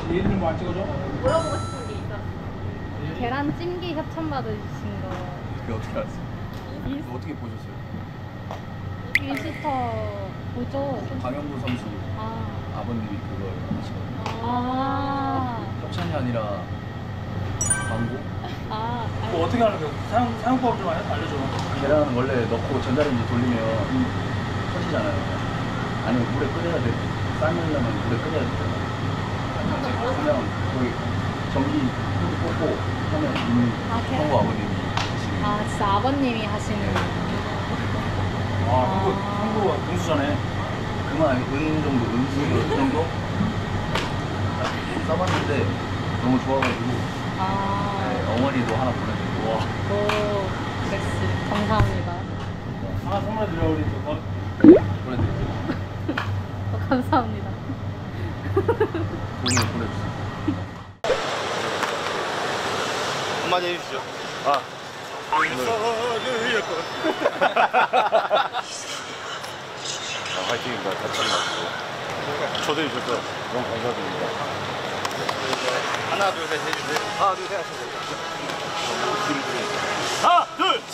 얘들 뭐 안 찍어줘? 물어보고 싶은 게 있어. 계란찜기 협찬 받으신 거 그게 어떻게 알았어요? 그거 어떻게 보셨어요? 인스타 보죠? 강영구 선수 아, 아버님이 그걸 하시거든요. 아, 협찬이 아니라 광고? 아, 뭐 어떻게 하는 거야? 사용법 좀 알려줘. 계란 원래 넣고 전자레인지 돌리면 터지잖아요. 아니면 물에 끓여야 돼. 삶으려면 물에 끓여야 되잖아요. 그냥 거기 전기 꽂고 하면 이미 아, 형부 아버님이 지금 아, 진짜 아버님이 하시는. 아, 한국 공수전에. 그만 은 정도, 은수 정도 써봤는데 너무 좋아가지고 아, 네, 어머니도 하나 보내주고 와. 오, 그랬어. 감사합니다. 하나 선물해 드려 우리 또. 보내드릴게요. 감사합니다. 돈을 보내주세요. 한마디 해주시죠. 아, 화이팅입니다. 다참 맞고 초대해 주셔서 너무 감사드립니다. 하나 둘셋 해주세요. 하나, 둘, 셋 하시면 됩니다. 하나 둘 셋.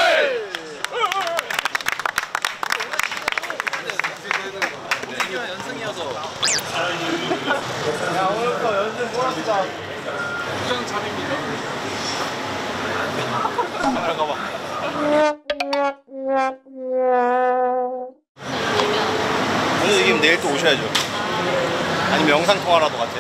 연승이어서. 야 오늘부터 연승 보너스다. 부장 잠입니다. 잠깐만. 오늘 이기면 내일 또 오셔야죠. 아니면 영상 통화라도 같이.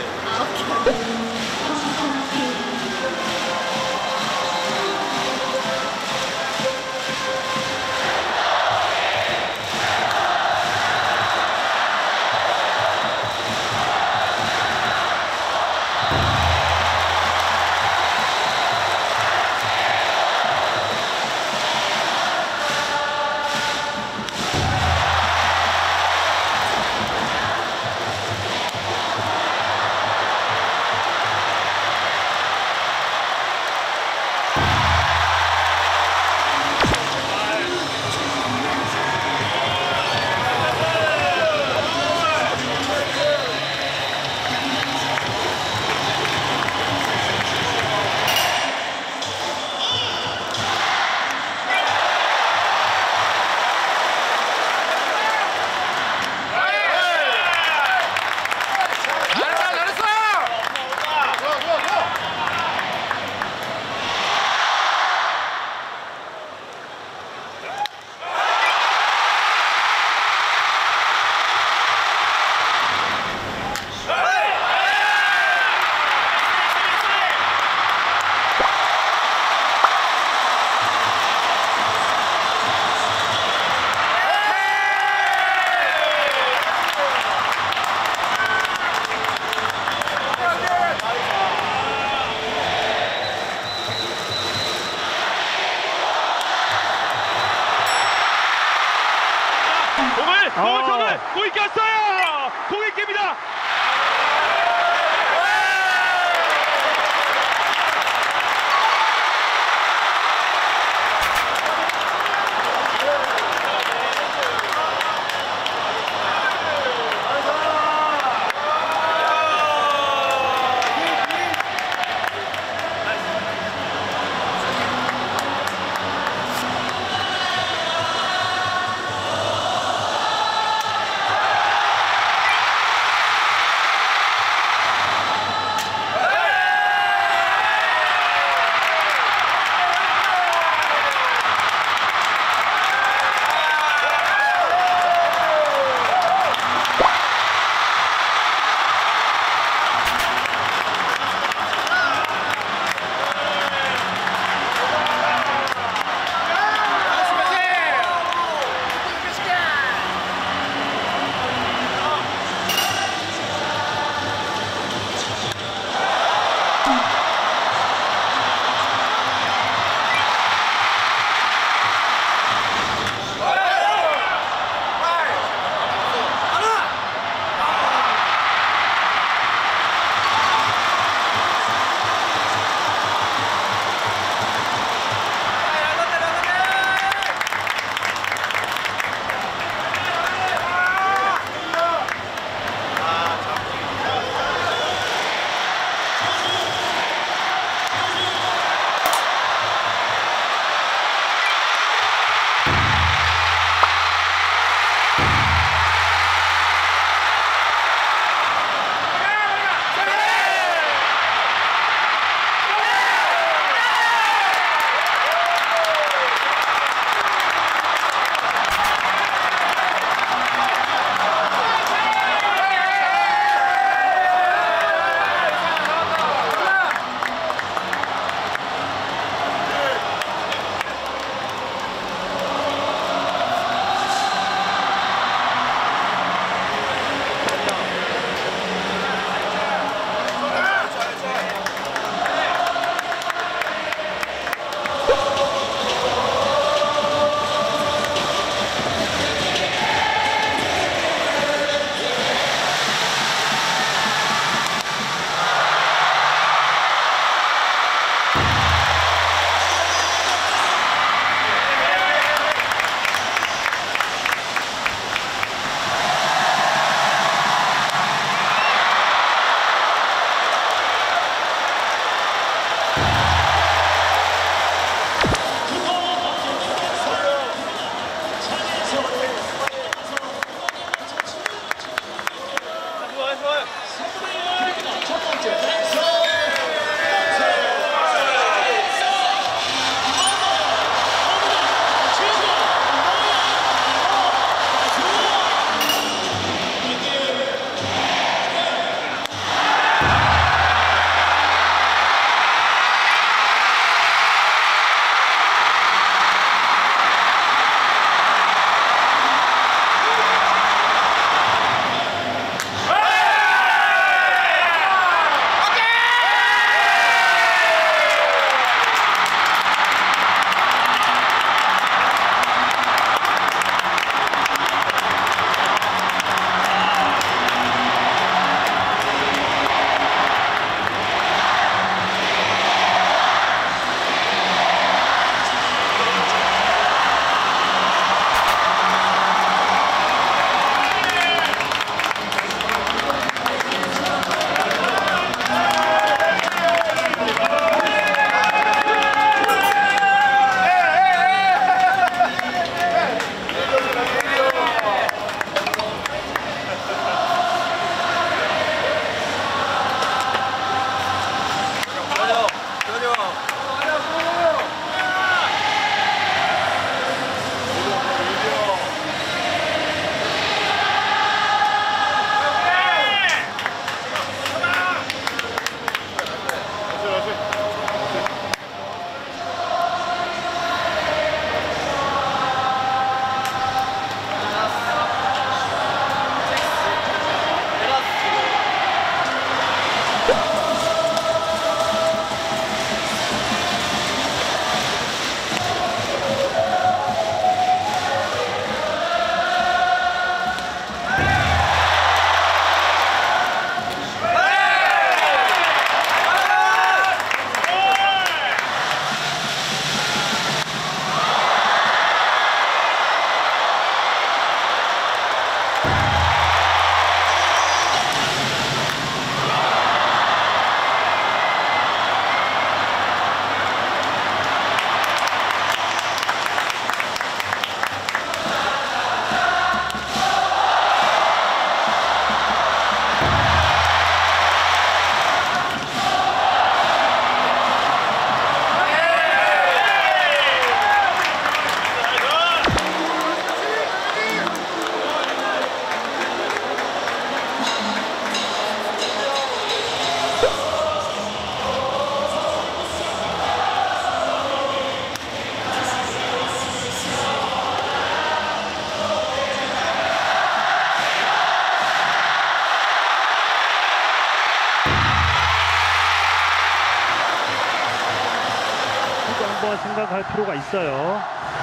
한번 생각할 필요가 있어요.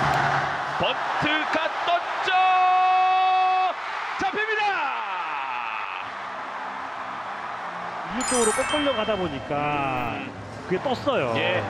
번트가 떴죠. 잡힙니다. 일루 쪽으로 꺾으려 가다 보니까 그게 떴어요. 예.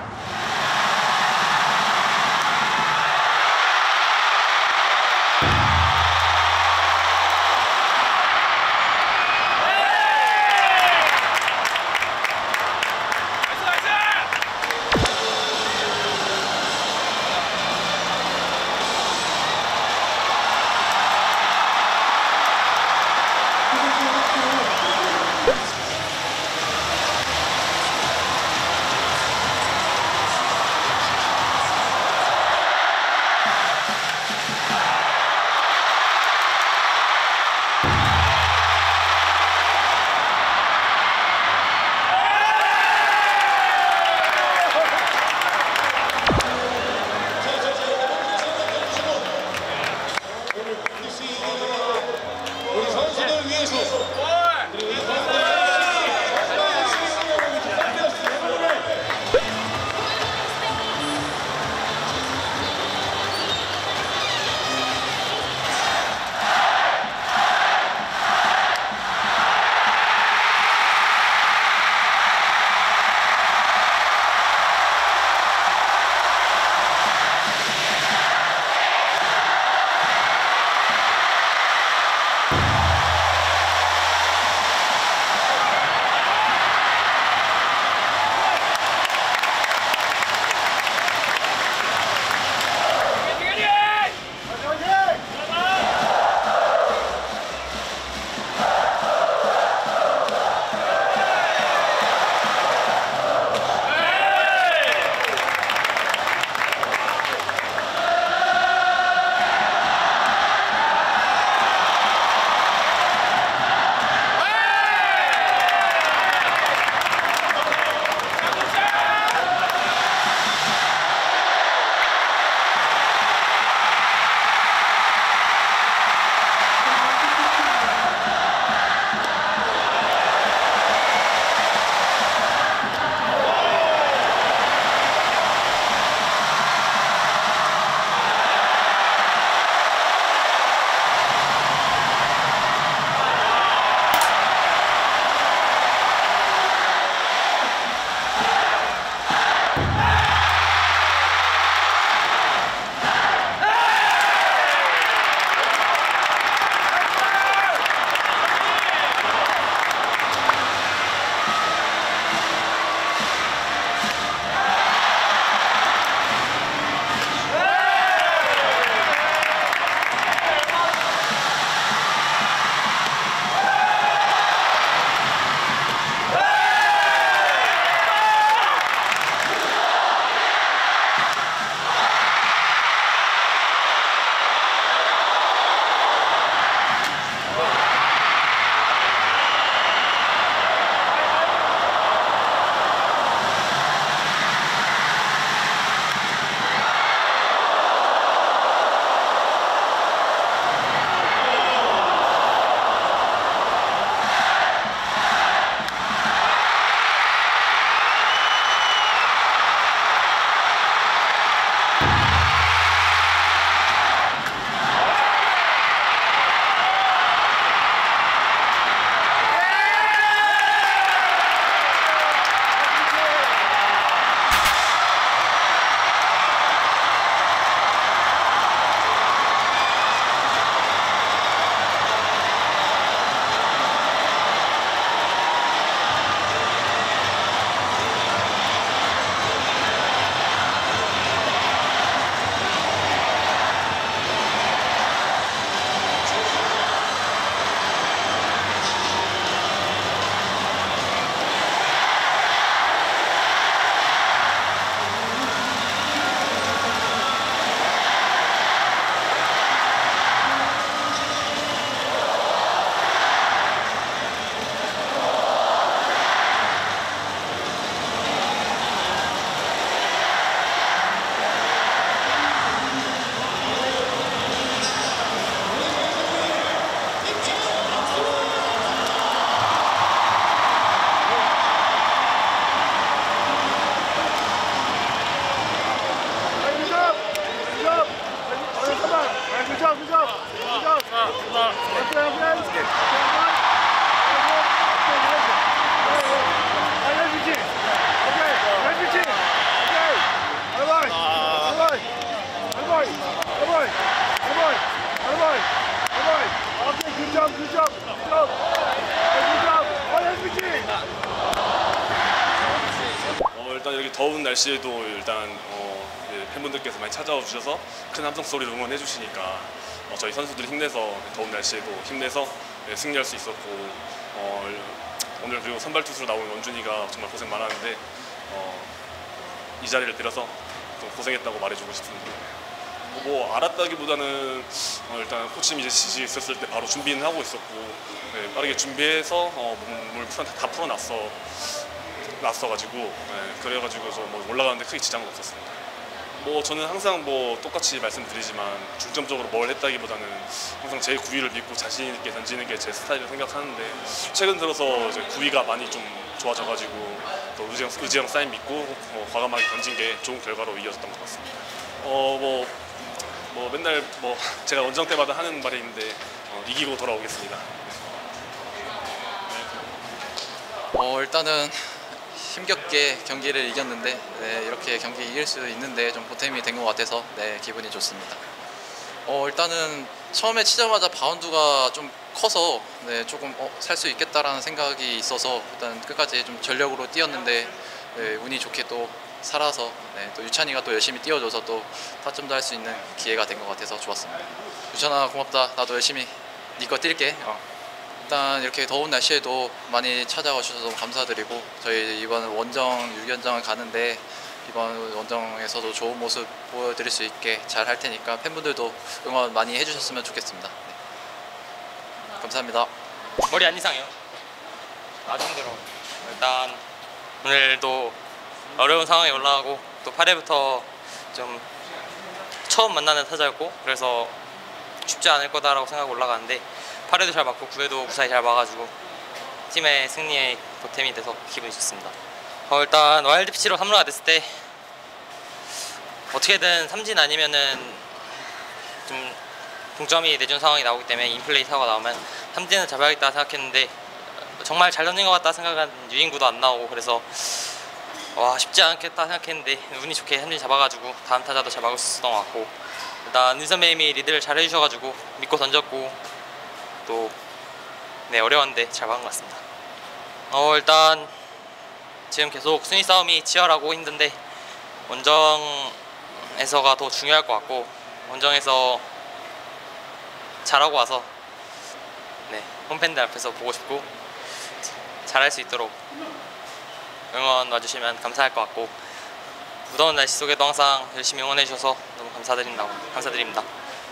더운 날씨에도 일단 팬분들께서 많이 찾아와 주셔서 큰 함성 소리로 응원해 주시니까 저희 선수들이 힘내서 더운 날씨에도 힘내서 승리할 수 있었고 오늘 그리고 선발 투수로 나온 원준이가 정말 고생 많았는데 이 자리를 빌어서 좀 고생했다고 말해주고 싶습니다. 뭐 알았다기보다는 일단 코치님 이제 지시 있었을 때 바로 준비는 하고 있었고 빠르게 준비해서 몸을 다 풀어놨어가지고 그래가지고 뭐 올라가는데 크게 지장은 없었습니다. 뭐 저는 항상 뭐 똑같이 말씀드리지만 중점적으로 뭘 했다기보다는 항상 제 구위를 믿고 자신 있게 던지는 게 제 스타일이라고 생각하는데 최근 들어서 이제 구위가 많이 좀 좋아져가지고 또 의지형 사인 믿고 과감하게 던진 게 좋은 결과로 이어졌던 것 같습니다. 뭐 맨날 뭐 제가 원정 때마다 하는 말이 있는데 이기고 돌아오겠습니다. 일단은 힘겹게 경기를 이겼는데 이렇게 경기 이길 수 있는데 좀 보탬이 된 것 같아서 기분이 좋습니다. 일단은 처음에 치자마자 바운드가 좀 커서 조금 살 수 있겠다라는 생각이 있어서 일단 끝까지 좀 전력으로 뛰었는데 운이 좋게 또 살아서 또 유찬이가 또 열심히 뛰어줘서 또 타점도 할 수 있는 기회가 된 것 같아서 좋았습니다. 유찬아 고맙다. 나도 열심히 네 거 뛸게. 일단 이렇게 더운 날씨에도 많이 찾아와 주셔서 너무 감사드리고 저희 이번 원정 6연정을 가는데 이번 원정에서도 좋은 모습 보여드릴 수 있게 잘 할 테니까 팬분들도 응원 많이 해주셨으면 좋겠습니다. 감사합니다. 머리 안 이상해요. 아주 힘들어. 일단 오늘도 어려운 상황에 올라가고 또 8회부터 좀 처음 만나는 타자였고 그래서 쉽지 않을 거다라고 생각하고 올라가는데 8회도 잘 맞고 9회도 무사히 잘 막아주고 팀의 승리에 보탬이 돼서 기분이 좋습니다. 일단 와일드 피치로 3루가 됐을 때 어떻게든 삼진 아니면은 좀 동점이 내준 상황이 나오기 때문에 인플레이 타구가 나오면 삼진은 잡아야겠다 생각했는데 정말 잘 던진 것 같다 생각한 유인구도 안 나오고 그래서 와 쉽지 않겠다 생각했는데 운이 좋게 삼진 잡아가지고 다음 타자도 잘 막을 수 있었던 것 같고 일단 은 선배님이 리드를 잘 해주셔가지고 믿고 던졌고 또 어려웠는데 잘 막은 것 같습니다. 일단 지금 계속 순위 싸움이 치열하고 힘든데 원정에서가 더 중요할 것 같고 원정에서 잘하고 와서 홈팬들 앞에서 보고 싶고 잘할 수 있도록 응원 와주시면 감사할 것 같고 무더운 날씨 속에도 항상 열심히 응원해 주셔서 너무 감사드립니다. 감사합니다.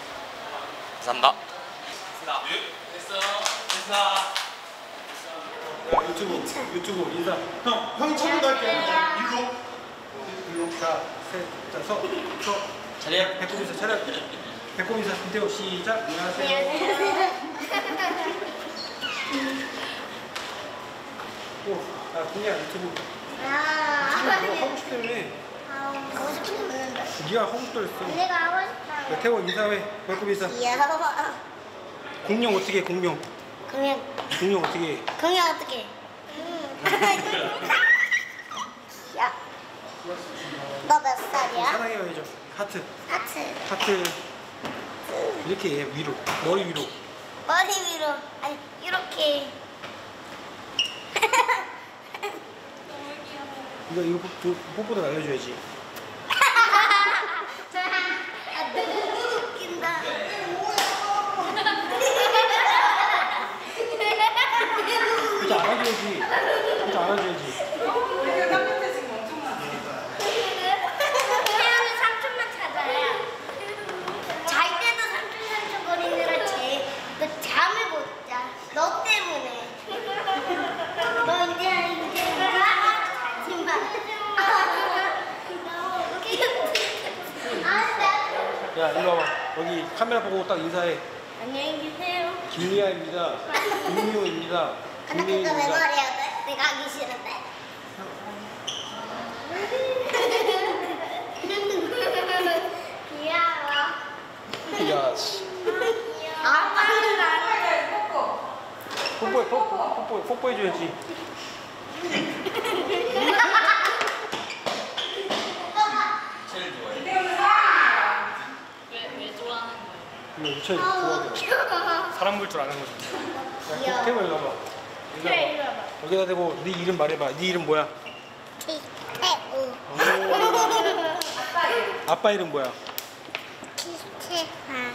유튜브 인사. 형이 처음 할게요. 일로. 자, 셋, 자, 서. 차렷. 배꼽 인사 차렷. 배꼽 인사 김태호 시작. 안녕하세요. 그냥 유튜브. 너 하고 싶다며. 하고 싶은데. 네가 하고 싶다 했어. 내가 하고 싶다. 태호 인사해. 배꼽 인사. 귀여워. 공룡 어떻게 해? 공룡. 공룡 어떻게 해? 공룡 어떻게? 야, 너 몇 살이야? 사랑해요 해줘. 하트. 하트. 이렇게 해 위로. 머리 위로. 머리 위로. 아니 이렇게. 이거 뽀뽀도 알려줘야지. 아, 너무 웃긴다. 진짜 알아줘야지. 진짜 알아줘야지. 태연이 삼촌만 찾아요. 잘 때도 삼촌 거리느라 너 잠을 못 자. 너 때문에. 너 이제 자지 마. 야 일로 와봐. 여기 카메라 보고 딱 인사해. 안녕히 계세요. 김리아입니다. 김미호입니다. 근데 그거 왜 말해야 돼? 내가 하기 싫은데. 귀여워. 야 씨. 아빠는 나한테 뽀뽀해줘야지. 왜 좋아하는 거예요? 이거 유찬이 좋아하더라. 귀여워. 사람 볼 줄 아는 거지. 귀여워. 야 태호 일로 와봐. 그래, 이리 와봐. 여기다 대고 네 이름 말해봐. 네 이름 뭐야? 태우. 아빠 이름 뭐야? 기태환.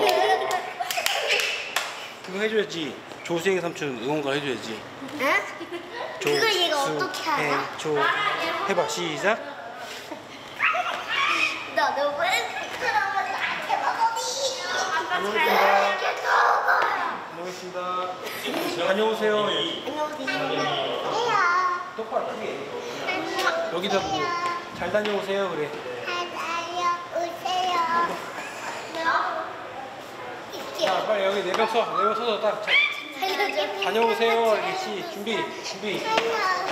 그거 해줘야지. 조수행 삼촌 응원가 해줘야지. 응? 그걸 얘가 어떻게 알아? 조 해봐 시작. 너는 왜 그러면 나한테 먹어니? 다녀오겠습니다. 다녀오세요. 안녕하세요. 똑바로 크게. 여기다 보고 잘 다녀오세요 그래. 잘 다녀오세요. 자 빨리 여기 내려 서서 딱 자, 살려줘. 다녀오세요. 이렇게 준비. 다녀오세요.